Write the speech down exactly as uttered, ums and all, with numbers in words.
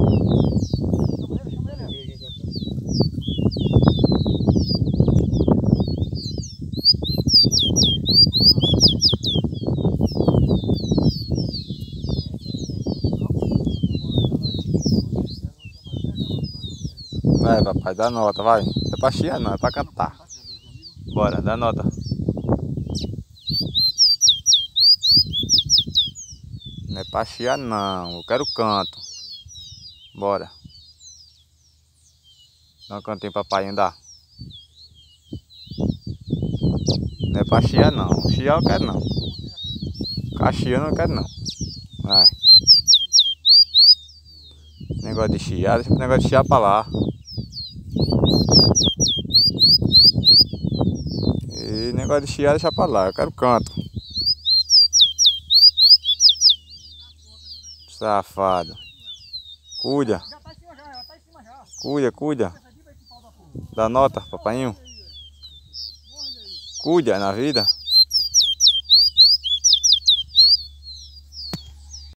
Vai, papai, dá nota, vai. Não é pra chiar não, é pra cantar. Bora, dá nota. Não é pra chiar não, eu quero canto. Bora. Dá um cantinho pra papai andar. Não é pra chiar não, chiar eu quero não. Ficar chiando eu não quero não. Vai. Negócio de chiar, deixa o negócio de chiar pra lá. E negócio de chiar deixa pra lá, eu quero canto. Safado. Cuida. Cuida, cuida. Dá nota, papainho. Cuida na vida.